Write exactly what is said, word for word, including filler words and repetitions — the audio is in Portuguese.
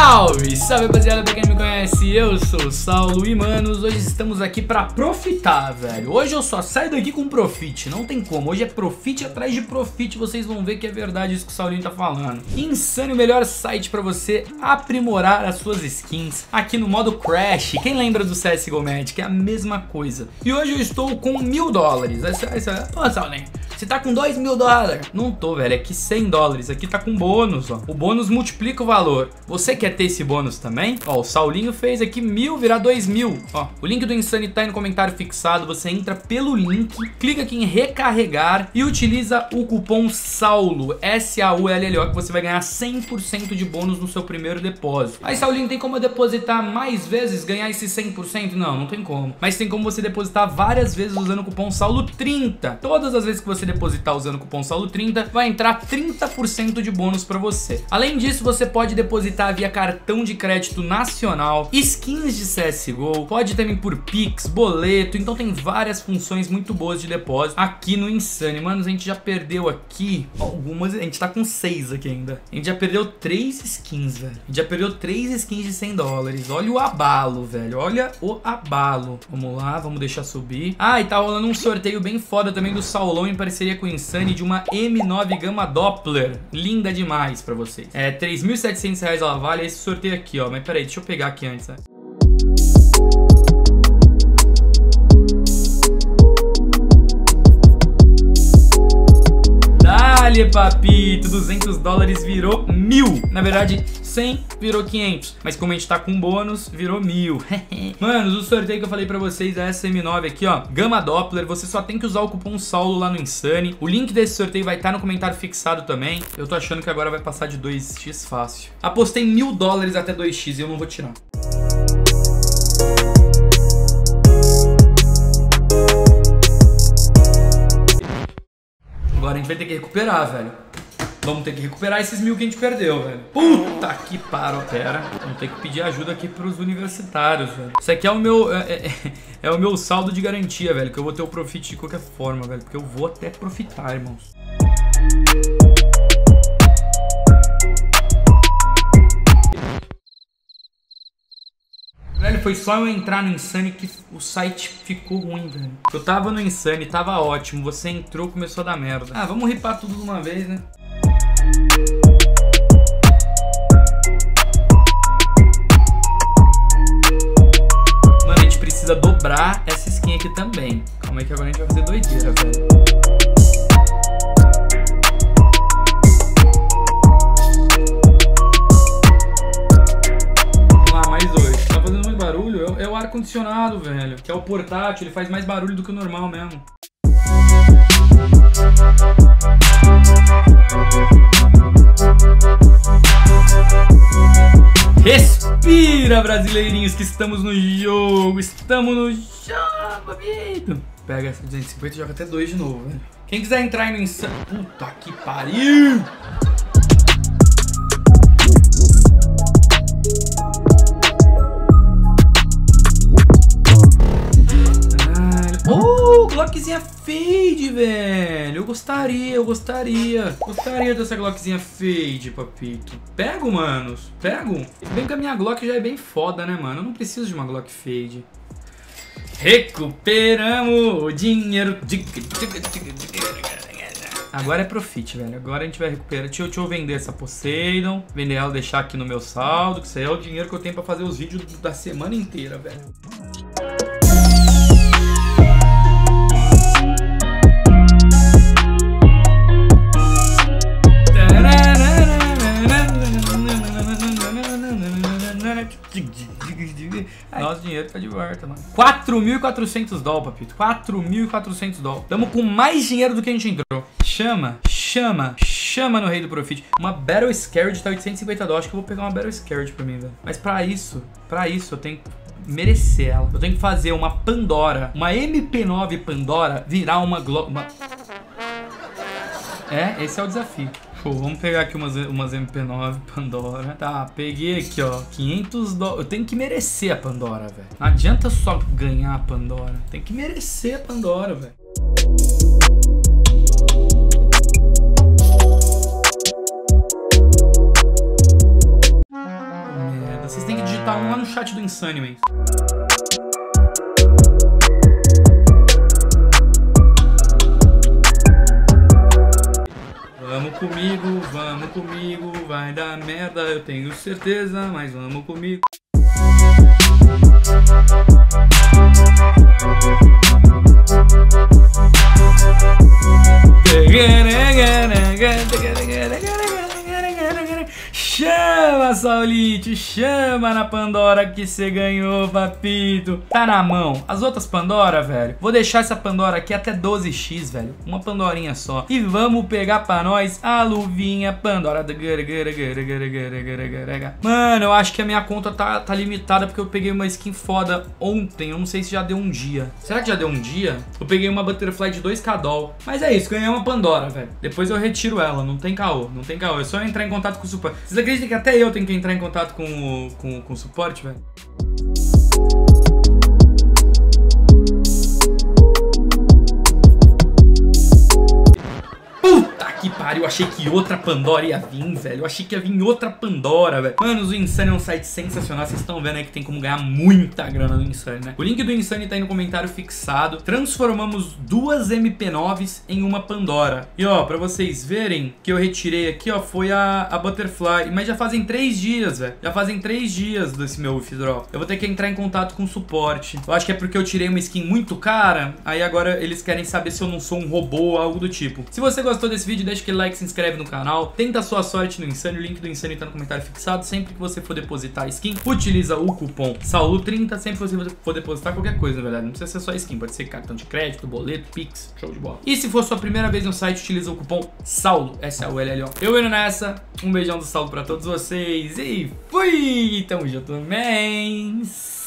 Salve, salve rapaziada, pra quem não me conhece, eu sou o Saulo e manos, hoje estamos aqui pra profitar, velho. Hoje eu só saio daqui com profit, não tem como, hoje é profit atrás de profit, vocês vão ver que é verdade isso que o Saulinho tá falando. Insane, o melhor site pra você aprimorar as suas skins aqui no modo Crash. Quem lembra do C S G O Magic? É a mesma coisa. E hoje eu estou com mil dólares. Essa, essa... Pô, Saulinho, você tá com dois mil dólares? Não tô, velho, é que cem dólares, aqui tá com bônus, ó. O bônus multiplica o valor. Você quer ter esse bônus também? Ó, o Saulinho fez aqui mil virar dois mil. Ó, o link do Insane tá aí no comentário fixado. Você entra pelo link, clica aqui em recarregar e utiliza o cupom SAULO, S A U L L O, que você vai ganhar cem por cento de bônus no seu primeiro depósito. Aí, Saulinho, tem como eu depositar mais vezes, ganhar esse cem por cento? Não, não tem como. Mas tem como você depositar várias vezes usando o cupom SAULO trinta. Todas as vezes que você depositar usando o cupom SAULO trinta, vai entrar trinta por cento de bônus pra você. Além disso, você pode depositar via cartão de crédito nacional, skins de C S G O, pode também por Pix, boleto, então tem várias funções muito boas de depósito aqui no Insane. Mano, a gente já perdeu aqui algumas, a gente tá com seis aqui ainda. A gente já perdeu três skins, velho. A gente já perdeu três skins de cem dólares. Olha o abalo, velho. Olha o abalo. Vamos lá, vamos deixar subir. Ah, e tá rolando um sorteio bem foda também do Saulão em parceria com o Insane de uma M nove Gamma Doppler. Linda demais pra vocês. É, três mil e setecentos reais ela vale. Esse sorteio aqui, ó. Mas peraí, deixa eu pegar aqui antes, né? Dale, papito, duzentos dólares virou mil. Na verdade, cem virou quinhentos. Mas como a gente tá com bônus, virou mil. Mano, o sorteio que eu falei pra vocês é essa M nove aqui, ó. Gamma Doppler. Você só tem que usar o cupom SAULO lá no Insane. O link desse sorteio vai estar no comentário fixado também. Eu tô achando que agora vai passar de dois x fácil. Apostei mil dólares até dois x e eu não vou tirar. Agora a gente vai ter que recuperar, velho. Vamos ter que recuperar esses mil que a gente perdeu, velho. Puta que pariu, pera. Vamos ter que pedir ajuda aqui pros universitários, velho. Isso aqui é o meu é, é, é o meu saldo de garantia, velho. Que eu vou ter o profit de qualquer forma, velho. Porque eu vou até profitar, irmãos. Velho, foi só eu entrar no Insane que o site ficou ruim, velho. Eu tava no Insane, tava ótimo. Você entrou, começou a dar merda. Ah, vamos ripar tudo de uma vez, né? Mano, a gente precisa dobrar essa skin aqui também. Calma aí que agora a gente vai fazer doideira, velho. É o ar-condicionado, velho. Que é o portátil, ele faz mais barulho do que o normal mesmo. Respira, brasileirinhos, que estamos no jogo. Estamos no jogo, amigo. Pega essa duzentos e cinquenta e joga até dois de novo, velho. Quem quiser entrar aí no Insane... Puta que pariu! Oh, Glockzinha fade, velho. Eu gostaria, eu gostaria. Gostaria dessa Glockzinha fade, papito. Pego, manos. Pego. Bem que a minha Glock já é bem foda, né, mano? Eu não preciso de uma Glock fade. Recuperamos o dinheiro. Agora é profit, velho. Agora a gente vai recuperar. Deixa eu, deixa eu vender essa Poseidon. Vender ela, deixar aqui no meu saldo. Que isso aí é o dinheiro que eu tenho pra fazer os vídeos da semana inteira, velho. Nosso dinheiro tá de volta, mano. quatro mil e quatrocentos dólares, papito. quatro mil e quatrocentos dólares. Tamo com mais dinheiro do que a gente entrou. Chama, chama, chama no Rei do Profit. Uma Battle Scared tá oitocentos e cinquenta dólares. Acho que eu vou pegar uma Battle Scared pra mim, velho. Mas pra isso, pra isso eu tenho que merecer ela. Eu tenho que fazer uma Pandora, uma M P nove Pandora virar uma Glock. Uma... É, esse é o desafio. Pô, vamos pegar aqui umas, umas M P nove Pandora. Tá, peguei aqui, ó, quinhentos dólares. Eu tenho que merecer a Pandora, velho. Não adianta só ganhar a Pandora. Tem que merecer a Pandora, velho. chat do Insane, man. Vamos comigo, vamos comigo, vai dar merda, eu tenho certeza, mas vamos comigo. Chama, Saulite, chama na Pandora que você ganhou, papito. Tá na mão. As outras Pandora, velho, vou deixar essa Pandora aqui até doze x, velho. Uma Pandorinha só. E vamos pegar pra nós a luvinha Pandora. Mano, eu acho que a minha conta tá, tá limitada porque eu peguei uma skin foda ontem. Eu não sei se já deu um dia. Será que já deu um dia? Eu peguei uma Butterfly de dois K doll. Mas é isso, ganhei uma Pandora, velho. Depois eu retiro ela, não tem caô, não tem caô. É só eu entrar em contato com o suporte. Vocês acreditam que até eu tenho que entrar em contato com o, com, com o suporte, velho? Que pariu, eu achei que outra Pandora ia vir, velho. Eu achei que ia vir outra Pandora, velho. Mano, o Insane é um site sensacional. Vocês estão vendo aí que tem como ganhar muita grana no Insane, né? O link do Insane tá aí no comentário fixado. Transformamos duas M P noves em uma Pandora. E ó, pra vocês verem que eu retirei aqui, ó, foi a, a Butterfly. Mas já fazem três dias, velho. Já fazem três dias desse meu withdraw. Eu vou ter que entrar em contato com o suporte. Eu acho que é porque eu tirei uma skin muito cara. Aí agora eles querem saber se eu não sou um robô ou algo do tipo. Se você gostou desse vídeo, deixa aquele like, se inscreve no canal, tenta a sua sorte no Insane, o link do Insane tá no comentário fixado. Sempre que você for depositar skin, utiliza o cupom Saulo trinta, sempre que você for depositar qualquer coisa, na verdade, não precisa ser só skin, pode ser cartão de crédito, boleto, Pix, show de bola. E se for sua primeira vez no site, utiliza o cupom Saulo, S A U L L O. Eu indo nessa, um beijão do Saulo pra todos vocês e fui! Tamo junto, mens!